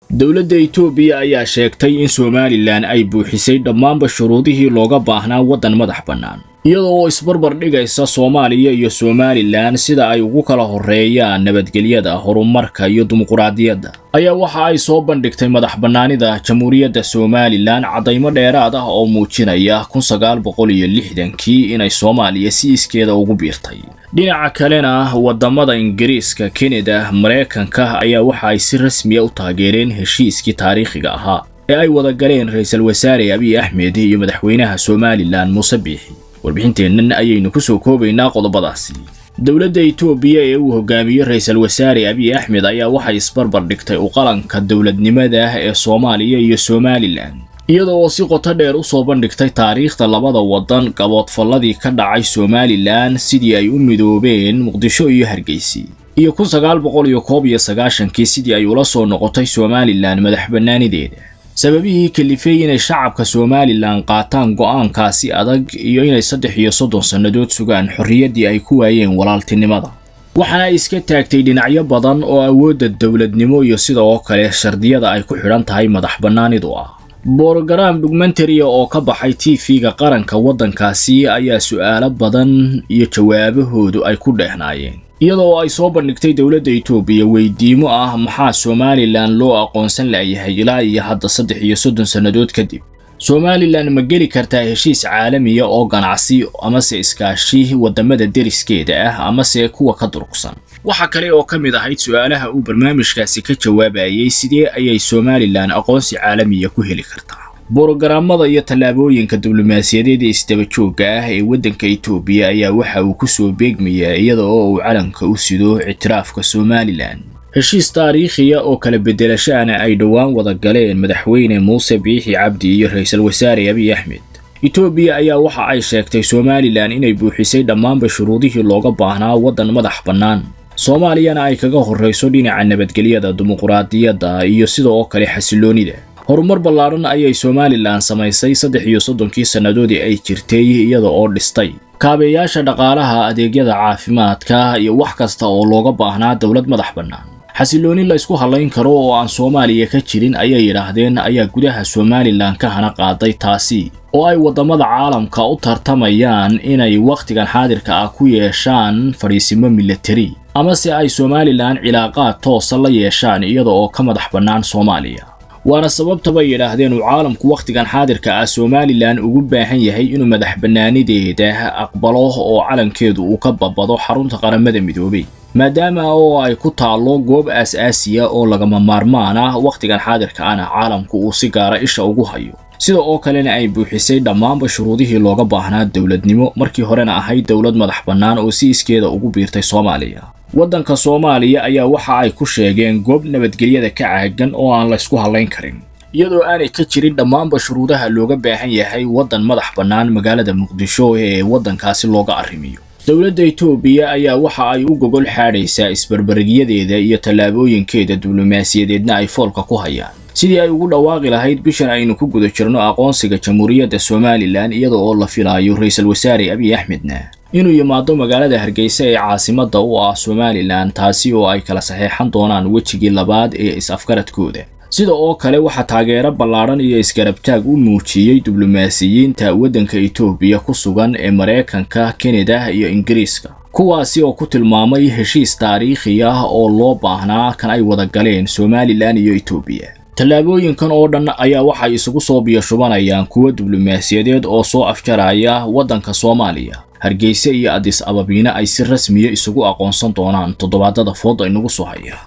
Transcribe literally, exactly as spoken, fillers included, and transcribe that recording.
dowladda Itoobiya ayaa sheegtay in Somaliland ay buuxisay dhammaan shuruudihii looga baahnaa waddan madax bannaan iyadoo isbarbar dhigaysa Soomaaliya iyo Somaliland sida ay ugu kala horeeyaan nabadgelyada horumarka iyo dimuqraadiyadda ayaa waxa ay soo bandhigtay madax bannaanida Jamhuuriyadda Somaliland cadaymo dheeraad ah oo muujinaya kun sagaal boqol iyo lixdan-kii inay Soomaaliya si iskeeda ugu biirtay dhinaca kalena wadamada Ingiriiska, Canada, Mareykanka ayaa waxa ay si rasmi ah u taageereen heshiiskii taariikhiga ahaa ee ay wada galeen ra'iisul wasaare Abiy Ahmed iyo madaxweynaha Somaliland Muuse Biixi warbixinteennan ayaynu ku soo koobaynaa qodobadaasi. dowladda Itoobiya ee uu hogaamiyo ra'iisul wasaare Abiy Ahmed ayaa waxay isbarbar dhigtay u qalanka dowladnimada ee Soomaaliya iyo Somaliland iyadoo si qoto dheer u soo bandhigtay taariikhda labada wadan gaboodfalladii ka dhacay Somaliland sidii ay u midoobeen Muqdisho iyo Hargeysa iyo kun sagaal boqol iyo koob iyo sagaashan-kii sidii ay ula soo noqotay Somaliland madax bannaanideeda sababihii kalifay inay shacabka Somaliland qaataan go'aankaasi adag iyo inay saddex iyo soddon sanadood sugaan xorriyaddii ay ku waayeen walaaltinimada waxaana iska taagtay dhinacyo badan oo awoodda dowladnimo iyo sidoo kale shardiyada ay ku xidhan tahay madax bannaanidu ah. Program documentary oo ka baxay T V-ga qaranka waddankaasi ayaa su'aalo badan iyo jawaabahoodu ay ku dheehnaayeen iyadoo ay soo bandhigtay dowladda Itoobiya weydiimo ah maxaa Somaliland loo aqoonsan lahayahay ilaa iyo hadda saddex iyo soddon sanadood kadib. Somaliland ma geli kartaa heshiis caalami ah oo ganacsi ama se iskaashi wadamada deriskeeda ah ama se kuwa ka durugsan. waxa kale oo ka mid ahayd su'aalaha uu barnaamijkaasi ka jawaabayay sidee ayay Somaliland aqoonsi caalami ah ku heli kartaa. Programmada iyo tallaabooyinka diblomaasiyadeed ee isdaba joogga ah ee waddanka Itoobiya ayaa waxa uu ku soo beegmayay iyadoo uu calanka u sido ictiraafka Somaliland. heshiis taariikhi ah oo kala bedelashaana ay dhawaan wada galeen madaxweyne Muuse Biixi Cabdi iyo ra'iisul wasaare Abiy Ahmed. Itoobiya ayaa waxa ay sheegtay Somaliland inay buuxisay dhammaan shuruudihii looga baahnaa waddan madax bannaan. Soomaaliyana ay kaga horeyso dhinaca nabadgelyada, dimuqraadiyadda iyo sidoo kale xasiloonida. horumar ballaaran ayay Somaliland samaysay saddex iyo soddon-kii sanadoodii ay jirtay iyada oo dhistay kaabeyaasha dhaqaalaha, adeegyada caafimaadka iyo wax kasta oo looga baahnaa dawlad madax bannaan. xasilooni la isku halayn karo oo aan Soomaaliya ka jirin ayay yiraahdeen ayaa gudaha Somaliland ka hana qaaday taasi oo ay wadamada caalamka u tartamayaan inay waqtigan xaadirka ah ku yeeshaan fariisimo military ama si ay Somaliland cilaaqaad toos la yeeshaan iyada oo ka madax bannaan Soomaaliya. waana sababta bay yiraahdeen uu caalamku waqtigan xaadirka ah Somaliland ugu baahan yahay inuu madax bannaanideeda aqbalo oo calankeedu uu ka babado xarunta qaramada midoobay maadaama oo ay ku taalo goob aas-aasiya oo lagama maarmaan ah waqtigan xaadirka ah caalamku uu si gaar ah isha ugu hayo sida oo kalena ay buuxisay dhammaan shuruudihii looga baahnaa dowladnimo markii horena ahayd dowlad madax bannaan oo si iskeeda ugu biirtay Soomaaliya. waddanka Soomaaliya ayaa waxa ay ku sheegeen goob nabadgelyada ka caagan oo aan la isku halayn karin iyadoo aanay ka jirin dhammaan shuruudaha looga baahan yahay waddan madax bannaan magaalada Muqdisho ee waddankaasi looga arrimiyo. dowladda Itoobiya ayaa waxa ay u gogol xaadhaysaa isbarbargiyadeeda iyo tallaabooyinkeeda diblomaasiyadeedna ay foolka ku hayaan sidii ay ugu dhawaaqi lahayd bishan aynu ku guda jirno aqoonsiga Jamhuuriyadda Somaliland iyada oo la filayo ra'iisul wasaare Abiy Ahmedna inuu yimaado magaalada Hargeysa ee caasimadda u ah Somaliland taasi oo ay kala saxeexan doonaan wejigii labaad ee is-afgaradkooda. sida oo kale waxa taageero ballaaran iyo isgarabtaag u muujiyay diblomaasiyiinta waddanka Itoobiya ku sugan ee Mareykanka, Canada iyo Ingiriiska kuwaasi oo ku tilmaamay heshiis taariikhi ah oo loo baahnaa kan ay wada galeen Somaliland iyo Itoobiya. tallaabooyinkan oo dhan ayaa waxay isugu soo biyashubanayaan kuwa diblomaasiyadeed oo soo afjaraya waddanka Soomaaliya. Hargeysa iyo Addis Ababa ay si rasmi ah isugu aqoonsan doonaan toddobaadada fooda inagu soo haya.